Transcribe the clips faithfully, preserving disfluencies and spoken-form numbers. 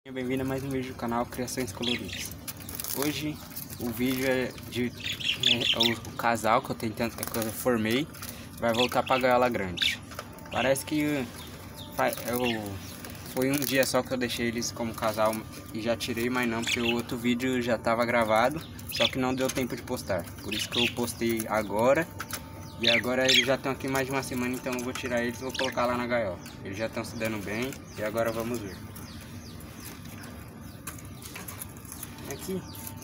Bem-vindo a mais um vídeo do canal Criações Coloridas. Hoje o vídeo é de é, o, o casal que eu tentando que eu formei vai voltar para a gaiola grande. Parece que eu, foi um dia só que eu deixei eles como casal e já tirei, mas não, porque o outro vídeo já estava gravado, só que não deu tempo de postar. Por isso que eu postei agora. E agora eles já estão aqui mais de uma semana, então eu vou tirar eles e vou colocar lá na gaiola. Eles já estão se dando bem e agora vamos ver. Aqui.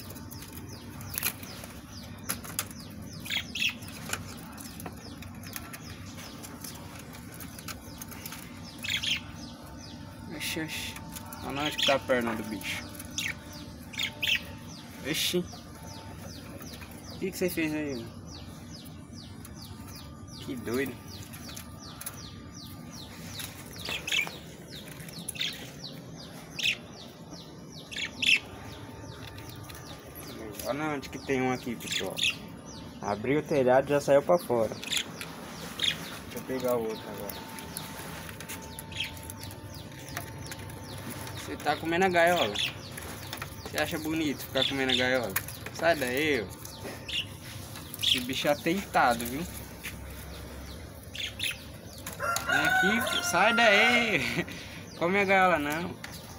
Oxi, oxi. Olha onde que tá a perna do bicho. Oxi. O que que você fez aí? Que doido. Olha onde que tem um aqui, pessoal. Abriu o telhado e já saiu pra fora. Deixa eu pegar o outro agora. Você tá comendo a gaiola? Você acha bonito ficar comendo a gaiola? Sai daí, ó. Esse bicho é atentado, viu? Vem aqui, sai daí. Come a gaiola não.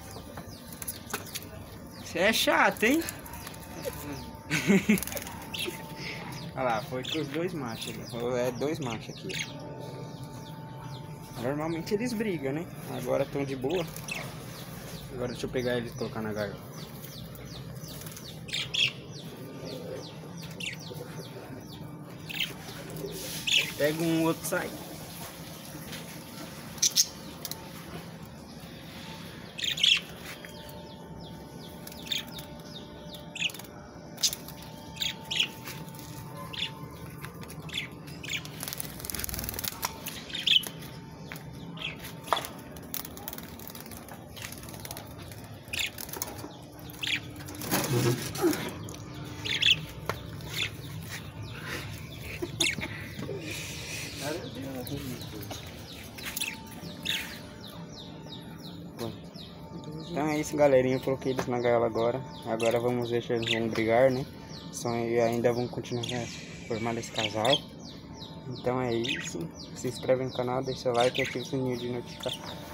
Você é chato, hein? Olha lá, foi com os dois machos ali. É dois machos aqui. Normalmente eles brigam, né? Agora estão de boa. Agora deixa eu pegar eles e colocar na gaiola. Pega um, outro sai. Então é isso, galerinha, eu coloquei eles na gaiola agora. Agora vamos ver se eles vão brigar, né? Só, e ainda vão continuar formando esse casal. Então é isso, se inscreve no canal, deixa o like e ativa o sininho de notificação.